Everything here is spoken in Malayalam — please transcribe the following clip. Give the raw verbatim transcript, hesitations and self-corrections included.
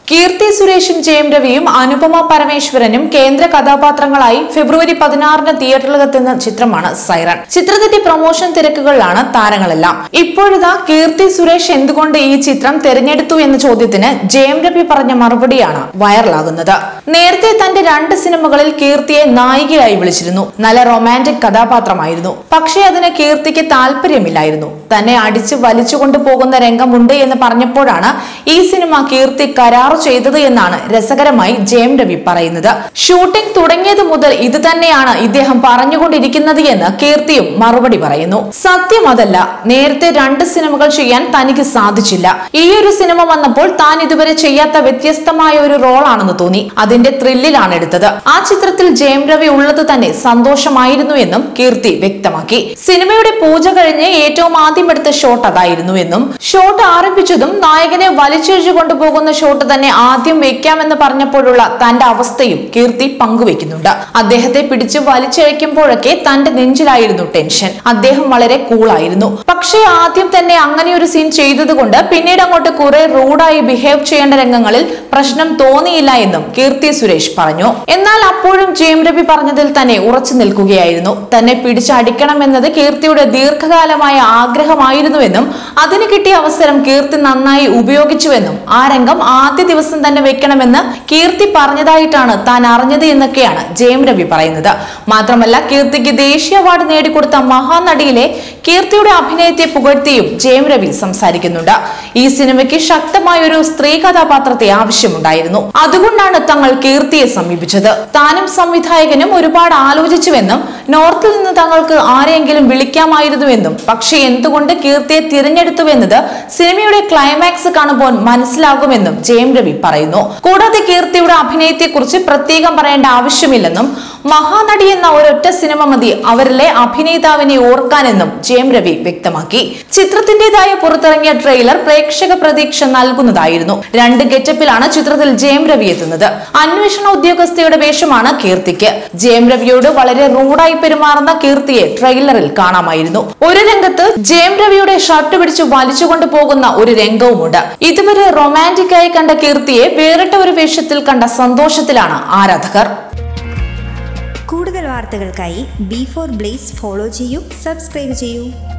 കീർത്തി സുരേഷും ജയം രവിയും അനുപമ പരമേശ്വരനും കേന്ദ്ര കഥാപാത്രങ്ങളായി ഫെബ്രുവരി പതിനാറിന് തിയേറ്ററിലെത്തുന്ന ചിത്രമാണ് സൈറൺ. ചിത്രത്തിന്റെ പ്രൊമോഷൻ തിരക്കുകളിലാണ് താരങ്ങളെല്ലാം. ഇപ്പോഴിതാ കീർത്തി സുരേഷ് എന്തുകൊണ്ട് ഈ ചിത്രം തിരഞ്ഞെടുത്തു എന്ന ചോദ്യത്തിന് ജയം രവി പറഞ്ഞ മറുപടിയാണ് വൈറലാകുന്നത്. നേരത്തെ തന്റെ രണ്ട് സിനിമകളിൽ കീർത്തിയെ നായികയായി വിളിച്ചിരുന്നു. നല്ല റൊമാൻറ്റിക് കഥാപാത്രമായിരുന്നു. പക്ഷേ അതിന് കീർത്തിക്ക് താല്പര്യമില്ലായിരുന്നു. തന്നെ അടിച്ച് വലിച്ചുകൊണ്ടു പോകുന്ന രംഗമുണ്ട് എന്ന് പറഞ്ഞപ്പോഴാണ് ഈ സിനിമ കീർത്തി കരാർ ചെയ്തത് എന്നാണ് രസകരമായി ജയം രവി പറയുന്നത്. ഷൂട്ടിംഗ് തുടങ്ങിയത് മുതൽ ഇത് തന്നെയാണ് ഇദ്ദേഹം പറഞ്ഞുകൊണ്ടിരിക്കുന്നത് എന്ന് കീർത്തിയും മറുപടി പറയുന്നു. സത്യം അതല്ല, നേരത്തെ രണ്ട് സിനിമകൾ ചെയ്യാൻ തനിക്ക് സാധിച്ചില്ല. ഈ ഒരു സിനിമ വന്നപ്പോൾ താൻ ഇതുവരെ ചെയ്യാത്ത വ്യത്യസ്തമായ ഒരു റോളാണെന്ന് തോന്നി. അതിന്റെ ത്രില്ലിലാണ് എടുത്തത്. ആ ചിത്രത്തിൽ ജയം രവി ഉള്ളത് തന്നെ സന്തോഷമായിരുന്നു എന്നും കീർത്തി വ്യക്തമാക്കി. സിനിമയുടെ പൂജ കഴിഞ്ഞ് ഏറ്റവും ആദ്യം എടുത്ത ഷോട്ട് അതായിരുന്നു എന്നും ഷോട്ട് ആരംഭിച്ചതും നായകനെ വലിച്ചിഴച്ചു കൊണ്ടുപോകുന്ന ഷോട്ട് തന്നെ ആദ്യം വെക്കാമെന്ന് പറഞ്ഞപ്പോഴുള്ള തന്റെ അവസ്ഥയും കീർത്തി പങ്കുവെക്കുന്നുണ്ട്. അദ്ദേഹത്തെ പിടിച്ച് വലിച്ചഴയ്ക്കുമ്പോഴൊക്കെ തന്റെ നെഞ്ചിലായിരുന്നു ടെൻഷൻ. അദ്ദേഹം വളരെ കൂളായിരുന്നു. പക്ഷേ ആദ്യം തന്നെ അങ്ങനെ ഒരു സീൻ ചെയ്തത് കൊണ്ട് പിന്നീട് അങ്ങോട്ട് കുറെ റൂഡായി ബിഹേവ് ചെയ്യേണ്ട രംഗങ്ങളിൽ പ്രശ്നം തോന്നിയില്ല എന്നും കീർത്തി സുരേഷ് പറഞ്ഞു. എന്നാൽ അപ്പോഴും ജയം രവി പറഞ്ഞതിൽ തന്നെ ഉറച്ചു നിൽക്കുകയായിരുന്നു. തന്നെ പിടിച്ചടിക്കണമെന്നത് കീർത്തിയുടെ ദീർഘകാലമായ ആഗ്രഹമായിരുന്നുവെന്നും അതിന് കിട്ടിയ അവസരം കീർത്തി നന്നായി ഉപയോഗിച്ചുവെന്നും ആ രംഗം ആദ്യ ദിവസം തന്നെ വെക്കണമെന്ന് കീർത്തി പറഞ്ഞതായിട്ടാണ് താൻ അറിഞ്ഞത് എന്നൊക്കെയാണ് ജയം രവി പറയുന്നത്. മാത്രമല്ല കീർത്തിക്ക് ദേശീയ അവാർഡ് നേടിക്കൊടുത്ത മഹാനടിയിലെ കീർത്തിയുടെ അഭിനയത്തെ പുകഴ്ത്തിയും ജയം രവി സംസാരിക്കുന്നുണ്ട്. ഈ സിനിമയ്ക്ക് ശക്തമായ ഒരു സ്ത്രീ കഥാപാത്രത്തെ ആവശ്യമുണ്ടായിരുന്നു. അതുകൊണ്ടാണ് തങ്ങൾ കീർത്തിയെ സമീപിച്ചത്. താനും സംവിധായകനും ഒരുപാട് ആലോചിച്ചുവെന്നും നോർത്തിൽ നിന്ന് തങ്ങൾക്ക് ആരെയെങ്കിലും വിളിക്കാമായിരുന്നുവെന്നും പക്ഷെ എന്തുകൊണ്ട് കീർത്തിയെ തിരഞ്ഞെടുത്തുവെന്നത് സിനിമയുടെ ക്ലൈമാക്സ് കാണുമ്പോൾ മനസ്സിലാകുമെന്നും ജയം രവി പറയുന്നു. കൂടാതെ കീർത്തിയുടെ അഭിനയത്തെ കുറിച്ച് പ്രത്യേകം പറയേണ്ട ആവശ്യമില്ലെന്നും മഹാനടി എന്ന ഒരൊറ്റ സിനിമ മതി അവരിലെ അഭിനേതാവിനെ ഓർക്കാനെന്നും ജയം രവി വ്യക്തമാക്കി. ചിത്രത്തിന്റേതായ പുറത്തിറങ്ങിയ ട്രെയിലർ പ്രേക്ഷക പ്രതീക്ഷ നൽകുന്നതായിരുന്നു. രണ്ട് ഗെറ്റപ്പിലാണ് ചിത്രത്തിൽ ജയം രവി എത്തുന്നത്. അന്വേഷണ ഉദ്യോഗസ്ഥയുടെ വേഷമാണ് കീർത്തിക്ക്. ജയം രവിയോട് വളരെ റൂഡായി പെരുമാറുന്ന കീർത്തിയെ ട്രെയിലറിൽ കാണാമായിരുന്നു. ഒരു രംഗത്ത് ജയം രവിയുടെ ഷർട്ട് പിടിച്ച് വലിച്ചുകൊണ്ടു പോകുന്ന ഒരു രംഗവുമുണ്ട്. ഇതുവരെ റൊമാൻറ്റിക് ആയി കണ്ട കീർത്തിയെ വേറിട്ട ഒരു വേഷത്തിൽ കണ്ട സന്തോഷത്തിലാണ് ആരാധകർ. കൂടുതൽ വാർത്തകൾക്കായി ബി ഫോർ ബ്ലേസ് ഫോളോ ചെയ്യൂ, സബ്സ്ക്രൈബ് ചെയ്യൂ.